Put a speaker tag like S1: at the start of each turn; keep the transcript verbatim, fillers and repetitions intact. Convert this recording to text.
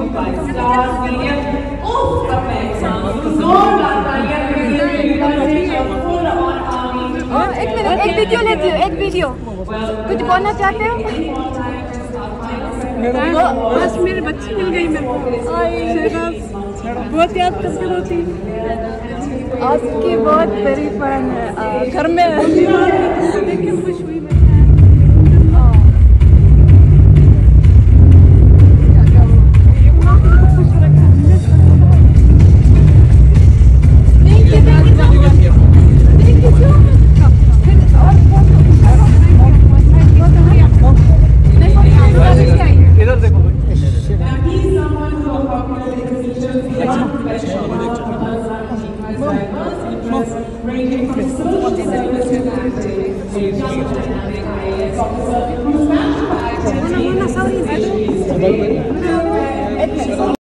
S1: एक मिनट, एक वीडियो लेती हूँ, एक वीडियो। कुछ बोलना चाहते हो?
S2: बस मेरे बच्ची मिल गई मेरे को, बहुत याद करके रोती।
S1: आपकी बहुत बड़ी फैन है घर में।
S2: देख के खुश हुई मैं।